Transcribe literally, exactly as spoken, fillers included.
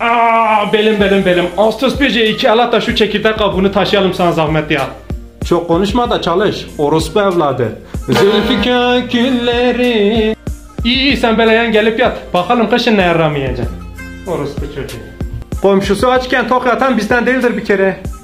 Aa, belim belim belim. Ağustos böceği iki el at da şu çekirdek kabuğunu taşıyalım sana zahmet ya. Çok konuşma da çalış. Orospu evladı. Zülfikar gülleri. İyi iyi sen beleyen gelip yat. Bakalım kışın ne yaramayacaksın. Orospu çocuğu. Komşusu açken tok yatan bizden değildir bir kere.